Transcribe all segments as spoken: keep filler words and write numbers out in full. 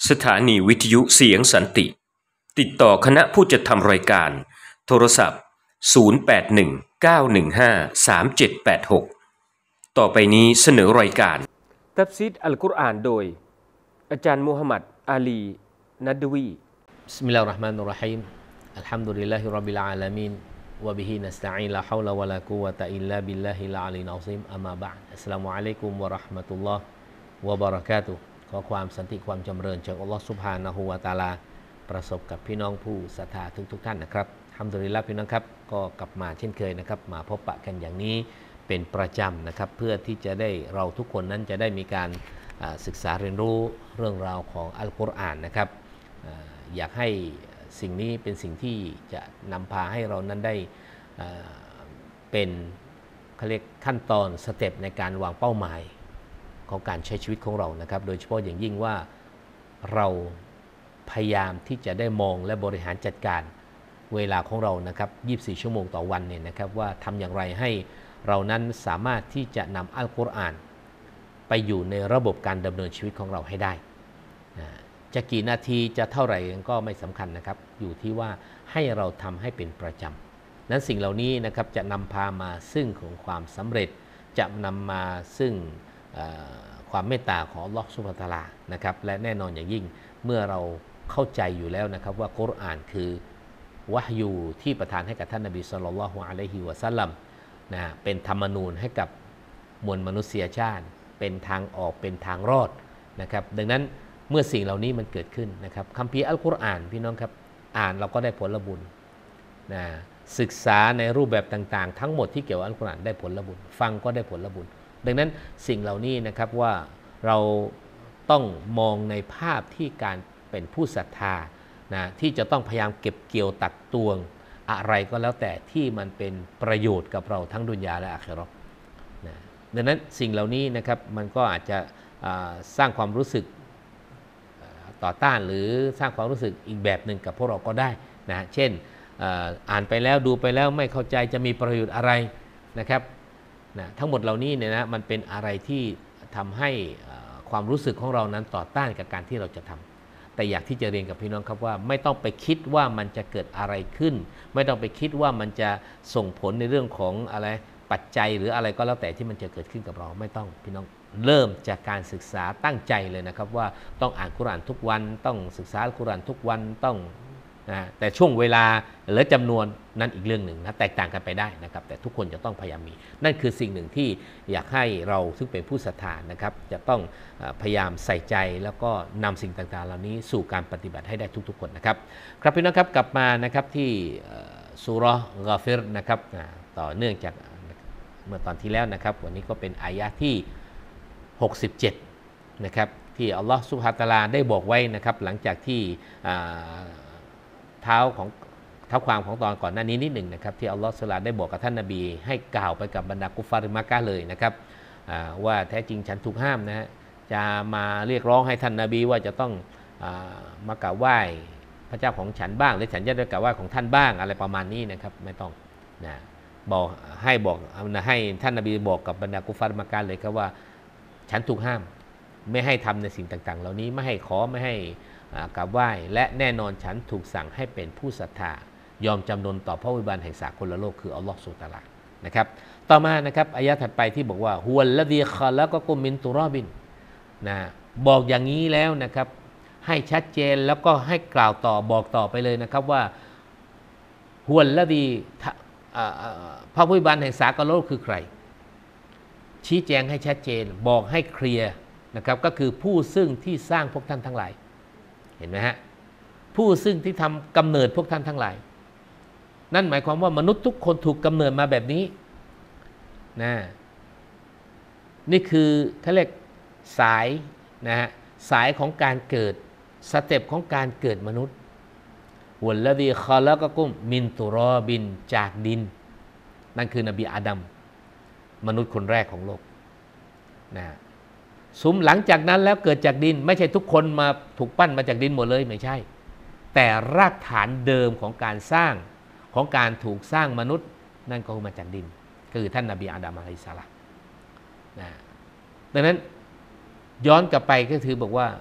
สถานีวิทยุเสียงสันติติดต่อคณะผู้จัดทำรายการโทรศัพท์ศูนย์ แปด หนึ่ง เก้า หนึ่ง ห้า สาม เจ็ด แปด หกต่อไปนี้เสนอรายการตัฟซีรอัลกุรอานโดยอาจารย์มูฮัมหมัดอาลีนัดวีบิสมิลลาฮิรเราะห์มานิรเราะฮีมอัลฮัมดุลิลลาฮิร็อบบิลอาลามีนวะบิฮินัสตะอีนลาฮาวลาวะลากุวะตะอิลลาบิลลาฮิลอาลีลอะซีมอัมมาบะอ์อัสสลามุอะลัยกุมวะเราะห์มะตุลลอฮ์วะบะเราะกาตุฮ์ขอความสันติความจำเริญจากอัลลอฮ์ซุบฮานะฮูวะตะอาลาประสบกับพี่น้องผู้ศรัทธาทุกๆท่านนะครับอัลฮัมดุลิลลาห์พี่น้องครับก็กลับมาเช่นเคยนะครับมาพบปะกันอย่างนี้เป็นประจำนะครับเพื่อที่จะได้เราทุกคนนั้นจะได้มีการศึกษาเรียนรู้เรื่องราวของอัลกุรอานนะครับอยากให้สิ่งนี้เป็นสิ่งที่จะนำพาให้เรานั้นได้เป็นเขาเรียกขั้นตอนสเต็ปในการวางเป้าหมายของการใช้ชีวิตของเรานะครับโดยเฉพาะอย่างยิ่งว่าเราพยายามที่จะได้มองและบริหารจัดการเวลาของเรานะครับยี่สิบสี่ชั่วโมงต่อวันเนี่ยนะครับว่าทำอย่างไรให้เรานั้นสามารถที่จะนำอัลกุรอานไปอยู่ในระบบการดำเนินชีวิตของเราให้ได้จะกี่นาทีจะเท่าไหร่ก็ไม่สำคัญนะครับอยู่ที่ว่าให้เราทำให้เป็นประจำนั้นสิ่งเหล่านี้นะครับจะนำพามาซึ่งของความสำเร็จจะนำมาซึ่งความเมตตาของอัลเลาะห์ซุบฮานะฮูวะตะอาลานะครับและแน่นอนอย่างยิ่งเมื่อเราเข้าใจอยู่แล้วนะครับว่ากุรอานคือวะฮยูที่ประทานให้กับท่านนบีศ็อลลัลลอฮุอะลัยฮิวะซัลลัมนะเป็นธรรมนูญให้กับมวลมนุษยชาติเป็นทางออกเป็นทางรอดนะครับดังนั้นเมื่อสิ่งเหล่านี้มันเกิดขึ้นนะครับคัมภีร์อัลกุรอานพี่น้องครับอ่านเราก็ได้ผลบุญนะศึกษาในรูปแบบต่างๆทั้งหมดที่เกี่ยวกับอัลกุรอานได้ผลบุญฟังก็ได้ผลบุญดังนั้นสิ่งเหล่านี้นะครับว่าเราต้องมองในภาพที่การเป็นผู้ศรัทธานะที่จะต้องพยายามเก็บเกี่ยวตักตวงอะไรก็แล้วแต่ที่มันเป็นประโยชน์กับเราทั้งดุนยาและอาคิเราะห์นะดังนั้นสิ่งเหล่านี้นะครับมันก็อาจจะสร้างความรู้สึกต่อต้านหรือสร้างความรู้สึกอีกแบบหนึ่งกับพวกเราก็ได้นะเช่นอ่านไปแล้วดูไปแล้วไม่เข้าใจจะมีประโยชน์อะไรนะครับนะทั้งหมดเหล่านี้เนี่ยนะมันเป็นอะไรที่ทำให้ความรู้สึกของเรานั้นต่อต้านกับการที่เราจะทำแต่อยากที่จะเรียนกับพี่น้องครับว่าไม่ต้องไปคิดว่ามันจะเกิดอะไรขึ้นไม่ต้องไปคิดว่ามันจะส่งผลในเรื่องของอะไรปัจจัยหรืออะไรก็แล้วแต่ที่มันจะเกิดขึ้นกับเราไม่ต้องพี่น้องเริ่มจากการศึกษาตั้งใจเลยนะครับว่าต้องอ่านกุรอานทุกวันต้องศึกษาอัลกุรอานทุกวันต้องนะแต่ช่วงเวลาหรือจำนวนนั้นอีกเรื่องหนึ่งนะแตกต่างกันไปได้นะครับแต่ทุกคนจะต้องพยายามมีนั่นคือสิ่งหนึ่งที่อยากให้เราซึ่งเป็นผู้ศรัทธานะครับจะต้องพยายามใส่ใจแล้วก็นำสิ่งต่างๆเหล่านี้สู่การปฏิบัติให้ได้ทุกๆคนนะครับครับพี่น้องครับกลับมานะครับที่ซูเราะห์กอฟิรนะครับต่อเนื่องจากเมื่อตอนที่แล้วนะครับวันนี้ก็เป็นอายะห์ที่หกสิบเจ็ดนะครับที่อัลลอฮฺซุบฮานะฮูวะตะอาลาได้บอกไว้นะครับหลังจากที่เท้าของเท้าความของตอนก่อนหน้านี้นิดหนึ่งนะครับที่อัลลอฮฺซุบฮานะฮูวะตะอาลาได้บอกกับท่านนบีให้กล่าวไปกับบรรดากุฟฟาริมักกะฮ์เลยนะครับว่าแท้จริงฉันถูกห้ามนะฮะจะมาเรียกร้องให้ท่านนบีว่าจะต้องมากราบไหว้พระเจ้าของฉันบ้างหรือฉันจะได้กราบไหว้ของท่านบ้างอะไรประมาณนี้นะครับไม่ต้องนะบอกให้บอกให้ท่านนบีบอกกับบรรดากุฟฟาริมักกะฮ์เลยครับว่าฉันถูกห้ามไม่ให้ทำในสิ่งต่างๆเหล่านี้ไม่ให้ขอไม่ให้กราบไหว้และแน่นอนฉันถูกสั่งให้เป็นผู้ศรัทธายอมจำนนต่อพระวิบัติแห่งสากลโลกคืออัลลอฮฺซุบฮานะฮูวะตะอาลานะครับต่อมานะครับอายะห์ถัดไปที่บอกว่าฮุวัลลซีคอละกะกุมมินตุรอบินนะบอกอย่างนี้แล้วนะครับให้ชัดเจนแล้วก็ให้กล่าวต่อบอกต่อไปเลยนะครับว่าฮุวัลลซีพระผู้วิบัติแห่งสากลโลกคือใครชี้แจงให้ชัดเจนบอกให้เคลียร์นะครับก็คือผู้ซึ่งที่สร้างพวกท่านทั้งหลายเห็นไหมฮะผู้ซึ่งที่ทำกำเนิดพวกท่านทั้งหลายนั่นหมายความว่ามนุษย์ทุกคนถูกกำเนิดมาแบบนี้นะนี่คือเขาเรียกสายนะฮะสายของการเกิดสเต็ปของการเกิดมนุษย์วัลลซีคอละกะกุมมินตุรอบินจากดินนั่นคือนบีอาดัมมนุษย์คนแรกของโลกนะสุมหลังจากนั้นแล้วเกิดจากดินไม่ใช่ทุกคนมาถูกปั้นมาจากดินหมดเลยไม่ใช่แต่รากฐานเดิมของการสร้างของการถูกสร้างมนุษย์นั่นก็มาจากดินคือท่านนบีอาดัมอะลัยฮิสสลามนะดังนั้นย้อนกลับไปก็คือบอกว่า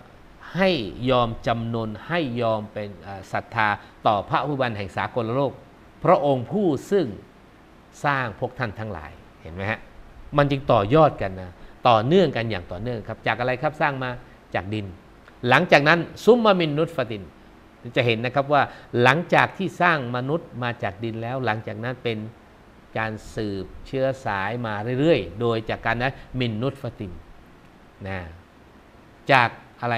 ให้ยอมจำนนให้ยอมเป็นศรัทธาต่อพระผู้เป็นแห่งสากลโลกพระองค์ผู้ซึ่งสร้างพวกท่านทั้งหลายเห็นไหมฮะมันจึงต่อยอดกันนะต่อเนื่องกันอย่างต่อเนื่องครับจากอะไรครับสร้างมาจากดินหลังจากนั้นซุมมามินนุตฟะตินจะเห็นนะครับว่าหลังจากที่สร้างมนุษย์มาจากดินแล้วหลังจากนั้นเป็นการสืบเชื้อสายมาเรื่อยๆโดยจากการนั้นมินนุตฟะตินนะจากอะไร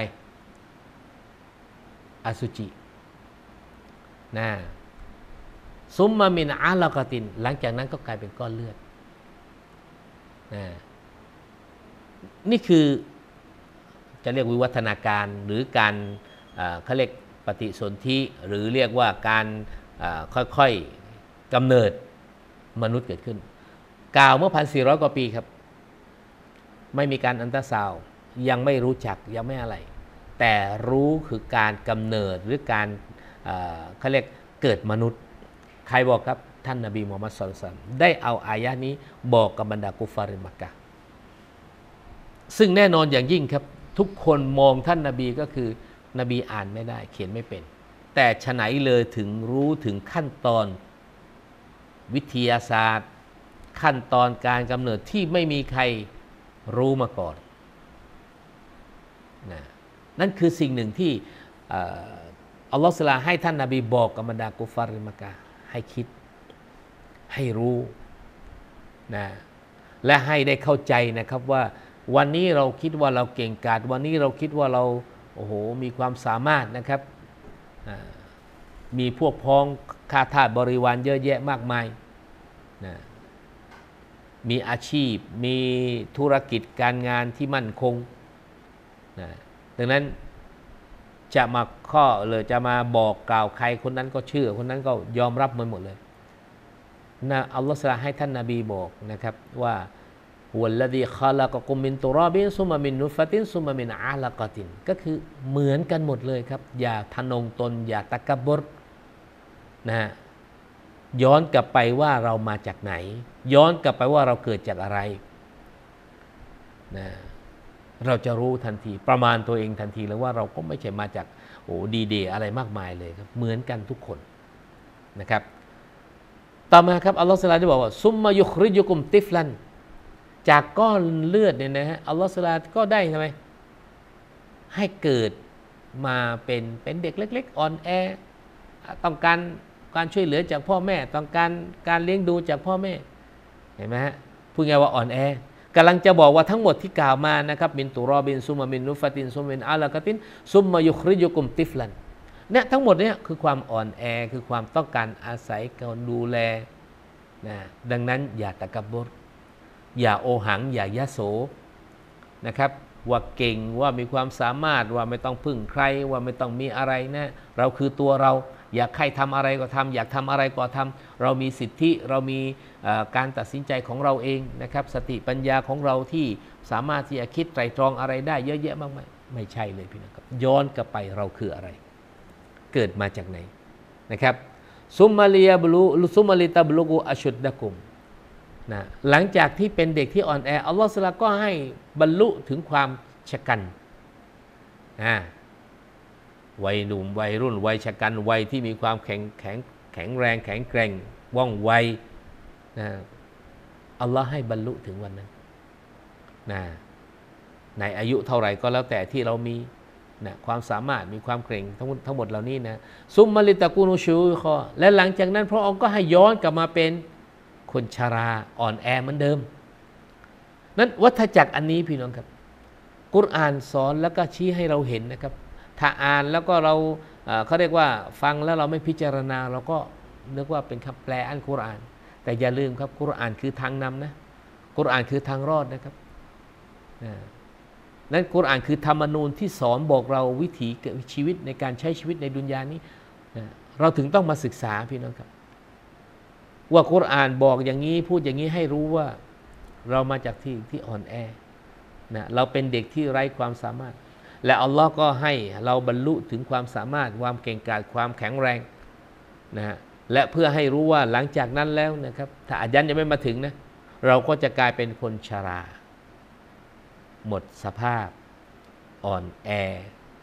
อสุจินะซุมมามินอาลากตินหลังจากนั้นก็กลายเป็นก้อนเลือดนะนี่คือจะเรียกวิวัฒนาการหรือการเขาเรียกปฏิสนธิหรือเรียกว่าการค่อยๆกำเนิดมนุษย์เกิดขึ้นกล่าวเมื่อ หนึ่งพันสี่ร้อย กว่าปีครับไม่มีการอันตราซาวด์ยังไม่รู้จักยังไม่อะไรแต่รู้คือการกำเนิดหรือการเขาเรียกเกิดมนุษย์ใครบอกครับท่านนบีมูฮัมมัดศ็อลลัลลอฮุอะลัยฮิวะซัลลัมได้เอาอายะนี้บอกกับบรรดากุฟาริมักกะฮ์ซึ่งแน่นอนอย่างยิ่งครับทุกคนมองท่านนบีก็คือนบีอ่านไม่ได้เขียนไม่เป็นแต่ฉะไหนเลยถึงรู้ถึงขั้นตอนวิทยาศาสตร์ขั้นตอนการกำเนิดที่ไม่มีใครรู้มาก่อนนะนั่นคือสิ่งหนึ่งที่อัลลอฮฺสุลาให้ท่านนบีบอกกับบรรดากุฟาริมักกะฮ์ให้คิดให้รู้นะและให้ได้เข้าใจนะครับว่าวันนี้เราคิดว่าเราเก่งกาจวันนี้เราคิดว่าเราโอ้โหมีความสามารถนะครับมีพวกพ้องข้าทาสบริวารเยอะแยะมากมายนะมีอาชีพมีธุรกิจการงานที่มั่นคงนะดังนั้นจะมาข้อเลยจะมาบอกกล่าวใครคนนั้นก็เชื่อคนนั้นก็ยอมรับมันหมดเลยนะอัลลอฮฺสลาให้ท่านนบีบอกนะครับว่าวัลลดีคอลักกุมมินตุรอบินซุมมินนุฟะตินซุมมินอาลากะตินก็คือเหมือนกันหมดเลยครับอย่าทะนงตนอย่าตะกบรนะฮะย้อนกลับไปว่าเรามาจากไหนย้อนกลับไปว่าเราเกิดจากอะไรนะเราจะรู้ทันทีประมาณตัวเองทันทีแล้วว่าเราก็ไม่ใช่มาจากโอ้ดีเดย์อะไรมากมายเลยครับเหมือนกันทุกคนนะครับต่อมาครับอัลลอฮฺสุลาได้บอกว่าซุมมายุคริยุกุมติฟลันจากก้อนเลือดเนี่ยนะฮะอัลลอฮฺสุลาก็ได้ทำไมให้เกิดมาเป็นเป็นเด็กเล็กๆอ่อนแอต้องการการช่วยเหลือจากพ่อแม่ต้องการการเลี้ยงดูจากพ่อแม่เห็นไหมฮะพูดง่ายว่าอ่อนแอกำลังจะบอกว่าทั้งหมดที่กล่าวมานะครับมินตุรอบินซุมมินนุฟะตินซุมมินอาลากะตินซุมมายุคริยุกุมติฟลันเนี่ยทั้งหมดเนี่ยคือความอ่อนแอคือความต้องการอาศัยการดูแลนะดังนั้นอย่าตะกบรอย่าโอหังอย่ายะโสนะครับว่าเก่งว่ามีความสามารถว่าไม่ต้องพึ่งใครว่าไม่ต้องมีอะไรนะเราคือตัวเราอยากใครทำอะไรก็ทำอยากทำอะไรก็ทำเรามีสิทธิเรามีการตัดสินใจของเราเองนะครับสติปัญญาของเราที่สามารถที่จะคิดไตร่ตรองอะไรได้เยอะแยะมากมายไม่ใช่เลยพี่น้องครับย้อนกลับไปเราคืออะไรเกิดมาจากไหนนะครับซุมมาลียบลูซุมมาลิตาบลูกูอัชุดดะกุมนะหลังจากที่เป็นเด็กที่อ่อนแออัลลอฮฺสุลาก็ให้บรรลุถึงความชะกันนะวัยหนุ่มวัยรุ่นวัยชะกันวัยที่มีความแข็งแข็งแข็งแรงแข็งแกร่งว่องไวนะอัลลอฮ์ให้บรรลุถึงวันนั้นนะในอายุเท่าไหร่ก็แล้วแต่ที่เรามีนะความสามารถมีความเก่งทั้งทั้งหมดเหล่านี้นะซุมมาลิตะกูนูชูคอและหลังจากนั้นพระองค์ก็ให้ย้อนกลับมาเป็นคนชราอ่อนแอเหมือนเดิมนั้นวัฏจักรอันนี้พี่น้องครับกุรอานสอนแล้วก็ชี้ให้เราเห็นนะครับถ้าอ่านแล้วก็เราเขาเรียกว่าฟังแล้วเราไม่พิจารณาเราก็นึกว่าเป็นคำแปลอัลกุรอานแต่อย่าลืมครับกุรอานคือทางนำนะกุรอานคือทางรอดนะครับนั้นกุรอานคือธรรมนูญที่สอนบอกเราวิถีชีวิตในการใช้ชีวิตในดุนยานี้เราถึงต้องมาศึกษาพี่น้องครับว่ากุรอานบอกอย่างนี้พูดอย่างนี้ให้รู้ว่าเรามาจากที่ที่อ่อนแอนะเราเป็นเด็กที่ไร้ความสามารถและอัลลอฮ์ก็ให้เราบรรลุถึงความสามารถความเก่งกาจความแข็งแรงนะฮะและเพื่อให้รู้ว่าหลังจากนั้นแล้วนะครับถ้าอายันยังไม่มาถึงนะเราก็จะกลายเป็นคนชราหมดสภาพอ่อนแอ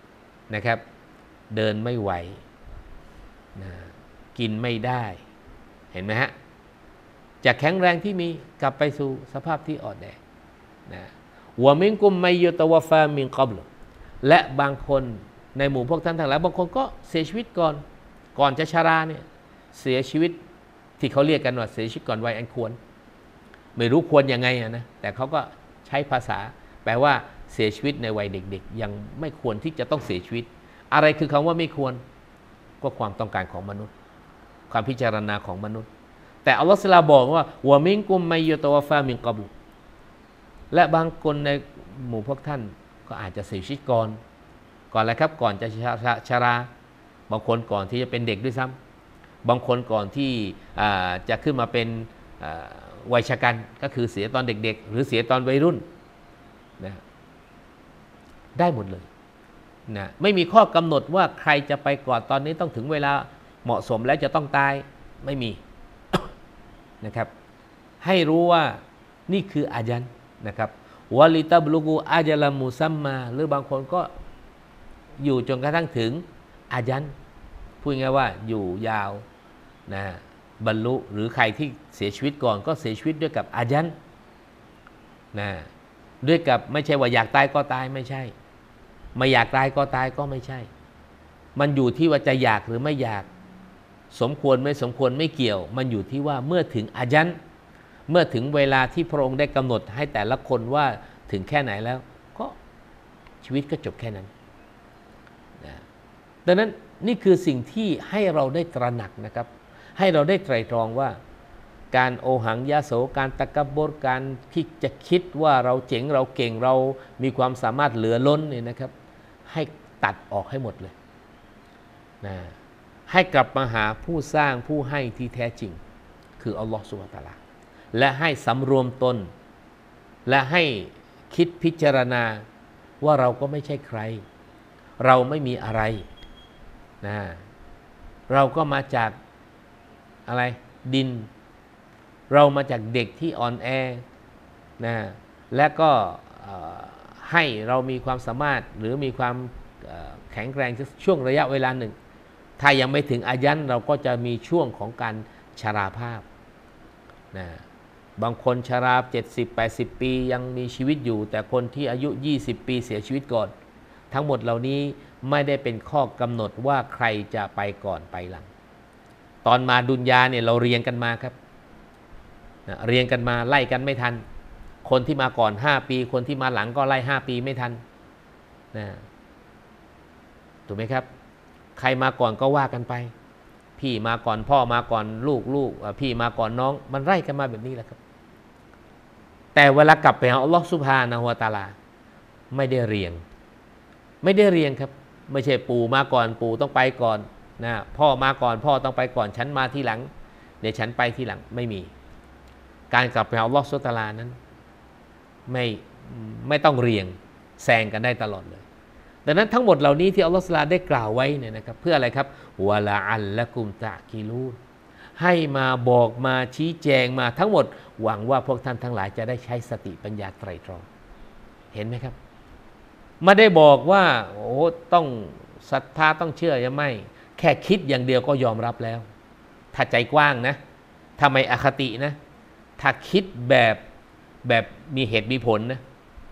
นะครับเดินไม่ไหวนะกินไม่ได้เห็นไหมฮะจากแข็งแรงที่มีกลับไปสู่สภาพที่อ่อนแอนะวะมินกุมมัยยุตวะฟามินกับลและบางคนในหมู่พวกท่านทั้งหลายบางคนก็เสียชีวิตก่อนก่อนจะชราเนี่ยเสียชีวิตที่เขาเรียกกันว่าเสียชีวิตก่อนวัยอันควรไม่รู้ควรยังไงนะแต่เขาก็ใช้ภาษาแปลว่าเสียชีวิตในวัยเด็กๆยังไม่ควรที่จะต้องเสียชีวิตอะไรคือคำว่าไม่ควรก็ความต้องการของมนุษย์ความพิจารณาของมนุษย์แต่อัลลอฮฺสลาบอกว่าวะมินกุมมัยยุตวะฟามินกับลและบางคนในหมู่พวกท่านก็อาจจะเสียชีวิตก่อนก่อนอะไรครับก่อนจะชราบางคนก่อนที่จะเป็นเด็กด้วยซ้ำบางคนก่อนที่จะขึ้นมาเป็นวัยชกันก็คือเสียตอนเด็กๆหรือเสียตอนวัยรุ่นนะได้หมดเลยนะไม่มีข้อกำหนดว่าใครจะไปก่อนตอนนี้ต้องถึงเวลาเหมาะสมแล้วจะต้องตายไม่มี นะครับให้รู้ว่านี่คืออาญันนะครับวะลิตับลุกูอาจลามุซัมมาหรือบางคนก็อยู่จนกระทั่งถึงอาญันพูดง่ายว่าอยู่ยาวนะบรรลุหรือใครที่เสียชีวิตก่อนก็เสียชีวิตด้วยกับอาญันนะด้วยกับไม่ใช่ว่าอยากตายก็ตายไม่ใช่ไม่อยากตายก็ตายก็ไม่ใช่มันอยู่ที่ว่าจะอยากหรือไม่อยากสมควรไม่สมควรไม่เกี่ยวมันอยู่ที่ว่าเมื่อถึงอาญันเมื่อถึงเวลาที่พระองค์ได้กำหนดให้แต่ละคนว่าถึงแค่ไหนแล้วก็ชีวิตก็จบแค่นั้นนะดังนั้นนี่คือสิ่งที่ให้เราได้ตระหนักนะครับให้เราได้ไตร่ตรองว่าการโอหังยะโสการตะกับบรการที่จะคิดว่าเราเจ๋งเราเก่งเรามีความสามารถเหลือล้นเนี่ยนะครับให้ตัดออกให้หมดเลยนะให้กลับมาหาผู้สร้างผู้ให้ที่แท้จริงคืออัลลอฮฺซุบฮานะฮูวะตะอาลาและให้สำรวมตนและให้คิดพิจารณาว่าเราก็ไม่ใช่ใครเราไม่มีอะไรนะเราก็มาจากอะไรดินเรามาจากเด็กที่อ่อนแอนะและก็ให้เรามีความสามารถหรือมีความแข็งแกร่งช่วงระยะเวลาหนึ่งถ้ายังไม่ถึงอายันเราก็จะมีช่วงของการชราภาพนะบางคนชราเจ็ดสิบ แปดสิบปียังมีชีวิตอยู่แต่คนที่อายุยี่สิบปีเสียชีวิตก่อนทั้งหมดเหล่านี้ไม่ได้เป็นข้อกำหนดว่าใครจะไปก่อนไปหลังตอนมาดุนยาเนี่ยเราเรียงกันมาครับนะเรียงกันมาไล่กันไม่ทันคนที่มาก่อนห้าปีคนที่มาหลังก็ไล่ห้าปีไม่ทันนะถูกไหมครับใครมาก่อนก็ว่ากันไปพี่มาก่อนพ่อมาก่อนลูกลูกพี่มาก่อนน้องมันไล่กันมาแบบนี้แหละครับแต่เวลากลับไปหาอัลลอฮฺซุบฮานะฮูวะตะอาลาไม่ได้เรียงไม่ได้เรียงครับไม่ใช่ปู่มาก่อนปู่ต้องไปก่อนนะพ่อมาก่อนพ่อต้องไปก่อนฉันมาทีหลังเดี๋ยวฉันไปทีหลังไม่มีการกลับไปหาอัลลอฮฺซุบฮานะฮูวะตะอาลานั้นไม่ไม่ต้องเรียงแซงกันได้ตลอดเลยดังนั้นทั้งหมดเหล่านี้ที่อัลลอฮฺซุบฮานะฮูวะตะอาลาได้กล่าวไว้เนี่ยนะครับเพื่ออะไรครับวะลาอัลละกุมตะกิลูนให้มาบอกมาชี้แจงมาทั้งหมดหวังว่าพวกท่านทั้งหลายจะได้ใช้สติปัญญาไตรตรองเห็นไหมครับไม่ได้บอกว่าโอ้ต้องศรัทธาต้องเชื่อยังไม่แค่คิดอย่างเดียวก็ยอมรับแล้วถ้าใจกว้างนะถ้าไม่อคตินะถ้าคิดแบบแบบมีเหตุมีผลนะ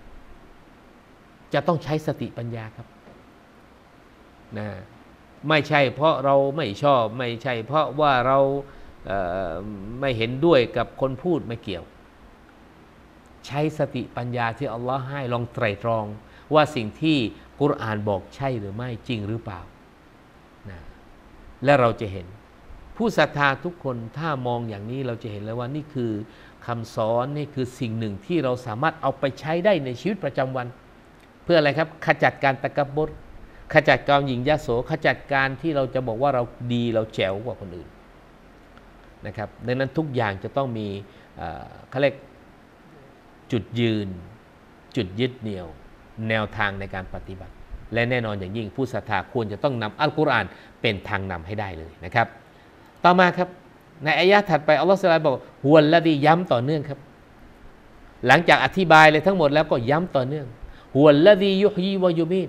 จะต้องใช้สติปัญญาครับนะไม่ใช่เพราะเราไม่ชอบไม่ใช่เพราะว่าเราเอ่อไม่เห็นด้วยกับคนพูดไม่เกี่ยวใช้สติปัญญาที่อัลลอฮ์ให้ลองไตร่ตรองว่าสิ่งที่กุรอานบอกใช่หรือไม่จริงหรือเปล่านะและเราจะเห็นผู้ศรัทธาทุกคนถ้ามองอย่างนี้เราจะเห็นเลยว่านี่คือคำสอนนี่คือสิ่งหนึ่งที่เราสามารถเอาไปใช้ได้ในชีวิตประจำวันเพื่ออะไรครับขจัดการตะกับบรขจัดการหยิ่งยโสขจัดการที่เราจะบอกว่าเราดีเราแจ๋วกว่าคนอื่นนะครับดังนั้นทุกอย่างจะต้องมีเขาเรียกจุดยืนจุดยึดเหนี่ยวแนวทางในการปฏิบัติและแน่นอนอย่างยิ่งผู้ศรัทธาควรจะต้องนำอัลกุรอานเป็นทางนำให้ได้เลยนะครับต่อมาครับในอายะห์ถัดไปอัลลอฮฺซุบฮานะฮูวะตะอาลาบอกฮุวัลลซีย้ำต่อเนื่องครับหลังจากอธิบายเลยทั้งหมดแล้วก็ย้ำต่อเนื่องฮุวัลลซียุฮยีวะยุมีต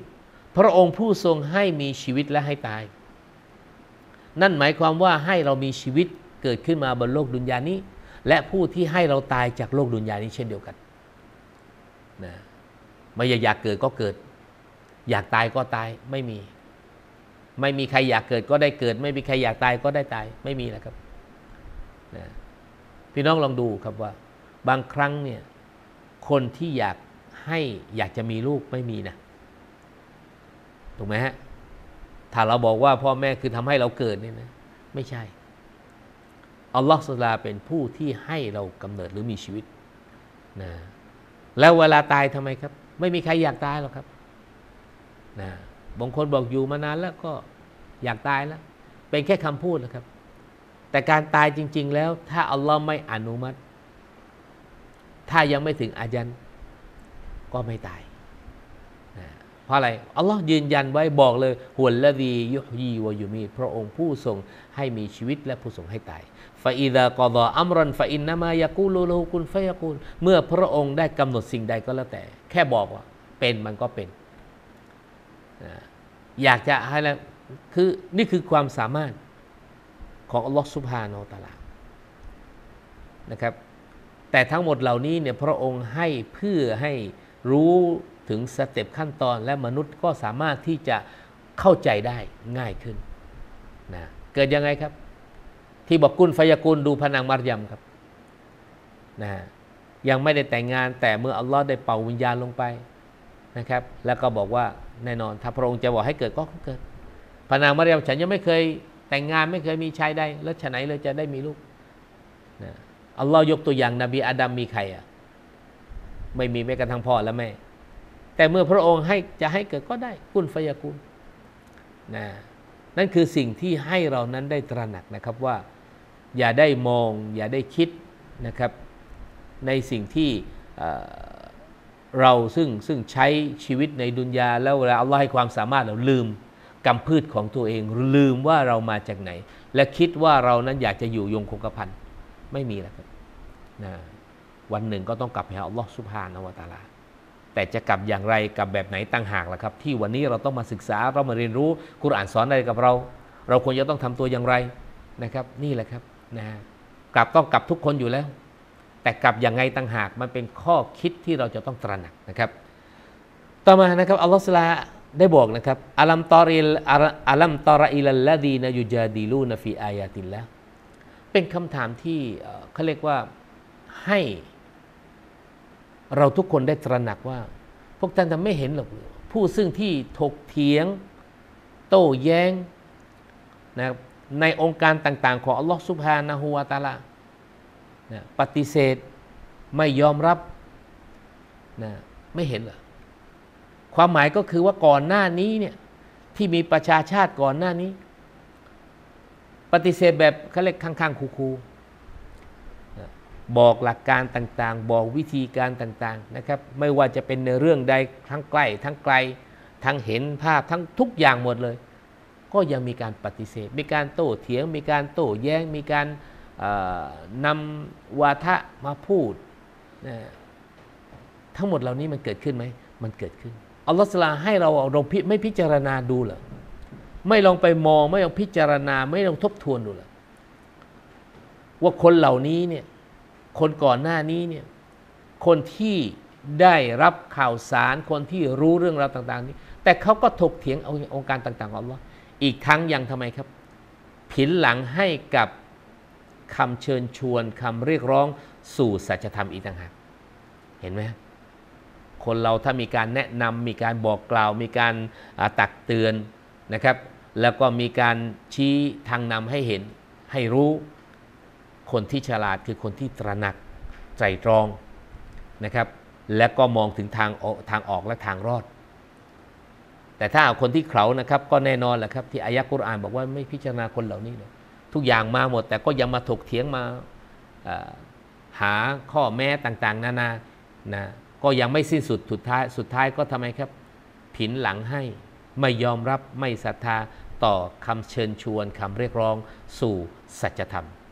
พระองค์ผู้ทรงให้มีชีวิตและให้ตายนั่นหมายความว่าให้เรามีชีวิตเกิดขึ้นมาบนโลกดุนยานี้และผู้ที่ให้เราตายจากโลกดุนยานี้เช่นเดียวกันนะไม่อยากเกิดก็เกิดอยากตายก็ตายไม่มีไม่มีใครอยากเกิดก็ได้เกิดไม่มีใครอยากตายก็ได้ตายไม่มีนะครับนะพี่น้องลองดูครับว่าบางครั้งเนี่ยคนที่อยากให้อยากจะมีลูกไม่มีนะถูกไหมฮะถ้าเราบอกว่าพ่อแม่คือทำให้เราเกิดเนี่ยนะไม่ใช่อัลลอฮฺสุลาเป็นผู้ที่ให้เรากำเนิดหรือมีชีวิตนะแล้วเวลาตายทำไมครับไม่มีใครอยากตายหรอกครับนะบางคนบอกอยู่มานานแล้วก็อยากตายแล้วเป็นแค่คำพูดนะครับแต่การตายจริงๆแล้วถ้าอัลลอฮ์ไม่อนุมัติถ้ายังไม่ถึงอาญันก็ไม่ตายนะเพราะอะไรอัลลอฮ์ยืนยันไว้บอกเลยฮุวัลลซียุฮยีวะยูมีตพระองค์ผู้ทรงให้มีชีวิตและผู้ทรงให้ตายฟาอิซากอฎออัมรันฟาอินนามายะกูลูละฮูกุนฟะยะกูลเมื่อพระองค์ได้กำหนดสิ่งใดก็แล้วแต่แค่บอกว่าเป็นมันก็เป็นนะอยากจะให้แล้วคือนี่คือความสามารถของอัลลอฮฺซุบฮานะฮูวะตะอาลานะครับแต่ทั้งหมดเหล่านี้เนี่ยพระองค์ให้เพื่อให้รู้ถึงสเต็ปขั้นตอนและมนุษย์ก็สามารถที่จะเข้าใจได้ง่ายขึ้นนะเกิดยังไงครับที่บอกกุนฟะยะกุนดูพระนางมารยมครับนะยังไม่ได้แต่งงานแต่เมื่ออัลลอฮ์ได้เป่าวิญญาณลงไปนะครับแล้วก็บอกว่าแน่นอนถ้าพระองค์จะบอกให้เกิดก็เกิดพระนางมารยมฉันยังไม่เคยแต่งงานไม่เคยมีชายใดแล้วฉะไหนเลยจะได้มีลูกนะอัลลอฮ์ยกตัวอย่างนบีอาดัมมีใครอ่ะไม่มีแม้กระทั่งพ่อและแม่แต่เมื่อพระองค์ให้จะให้เกิดก็ได้กุนฟะยะกุนนะนั่นคือสิ่งที่ให้เรานั้นได้ตระหนักนะครับว่าอย่าได้มองอย่าได้คิดนะครับในสิ่งที่เราซึ่งซึ่งใช้ชีวิตในดุนยาแล้วเวลาอัลลอฮ์ให้ความสามารถเราลืมกำพืชของตัวเองลืมว่าเรามาจากไหนและคิดว่าเรานั้นอยากจะอยู่ยงคงกระพันไม่มีแล้วครับนะวันหนึ่งก็ต้องกลับไปหาอัลลอฮ์ซุบฮานะฮูวะตะอาลาแต่จะกลับอย่างไรกลับแบบไหนต่างหากล่ะครับที่วันนี้เราต้องมาศึกษาเรามาเรียนรู้กุรอานสอนอะไรกับเราเราควรจะต้องทำตัวอย่างไรนะครับนี่แหละครับนะกลับต้องกลับทุกคนอยู่แล้วแต่กลับอย่างไงต่างหากมันเป็นข้อคิดที่เราจะต้องตระหนักนะครับต่อมานะครับอัลลอฮฺซุบฮานะฮูวะตะอาลาได้บอกนะครับอัลัมตอริลอัลัมตอรอิลัลลดีนยุจาดิลูนฟีอายาติลละเป็นคำถามที่เขาเรียกว่าให้เราทุกคนได้ตระหนักว่าพวกท่านจะไม่เห็นหรอกผู้ซึ่งที่ถกเถียงโต้แย้งนะในองค์การต่างๆของอัลลอฮฺซุบฮานะฮูวะตะอาลานะปฏิเสธไม่ยอมรับนะไม่เห็นเหรอความหมายก็คือว่าก่อนหน้านี้เนี่ยที่มีประชาชาติก่อนหน้านี้ปฏิเสธแบบเขาเรียกข้างๆคูๆบอกหลักการต่างๆบอกวิธีการต่างๆนะครับไม่ว่าจะเป็นในเรื่องใดทั้งใกล้ทั้งไกลทั้งเห็นภาพทั้งทุกอย่างหมดเลยก็ยังมีการปฏิเสธมีการโต้เถียงมีการโต้แย้งมีการนำวาทะมาพูดนะทั้งหมดเหล่านี้มันเกิดขึ้นไหมมันเกิดขึ้นอัลลอฮฺซุลาให้เราเราไม่พิจารณาดูเหรอไม่ลองไปมองไม่ลองพิจารณาไม่ลองทบทวนดูเหรอว่าคนเหล่านี้เนี่ยคนก่อนหน้านี้เนี่ยคนที่ได้รับข่าวสารคนที่รู้เรื่องราวต่างๆนี้แต่เขาก็ถกเถียงเอาองค์การต่างๆของอัลลอฮ์อีกทั้งยังทำไมครับผินหลังให้กับคำเชิญชวนคำเรียกร้องสู่สัจธรรมอีกต่างหากเห็นไหมคนเราถ้ามีการแนะนำมีการบอกกล่าวมีการตักเตือนนะครับแล้วก็มีการชี้ทางนำให้เห็นให้รู้คนที่ฉลาดคือคนที่ตระหนักไตรตรองนะครับและก็มองถึงทางออกทางออกและทางรอดแต่ถ้าคนที่เขานะครับก็แน่นอนแหละครับที่อายะกุรอานบอกว่าไม่พิจารณาคนเหล่านี้เลยทุกอย่างมาหมดแต่ก็ยังมาถกเถียงมาหาข้อแม้ต่างๆนานานะก็ยังไม่สิ้นสุดสุดท้ายสุดท้ายก็ทำไมครับผินหลังให้ไม่ยอมรับไม่ศรัทธาต่อคำเชิญชวนคำเรียกร้องสู่สัจธรรม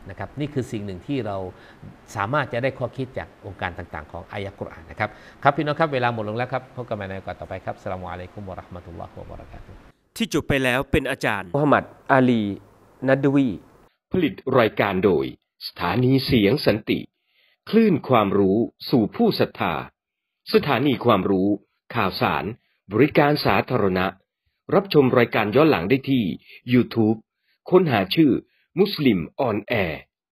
นะครับนี่คือสิ่งหนึ่งที่เราสามารถจะได้ข้อคิดจากองค์การต่างๆของอายะห์กุรอานนะครับครับพี่น้องครับเวลาหมดลงแล้วครับพบกันใหม่ในโอกาสต่อไปครับอัสสลามุอะลัยกุมวะเราะห์มะตุลลอฮิวะบะเราะกาตุฮ์ที่จบไปแล้วเป็นอาจารย์มุฮัมมัดอาลีนัดวีผลิตรายการโดยสถานีเสียงสันติคลื่นความรู้สู่ผู้ศรัทธาสถานีความรู้ข่าวสารบริการสาธารณะรับชมรายการย้อนหลังได้ที่ YouTube ค้นหาชื่อมุสลิมออนแอร์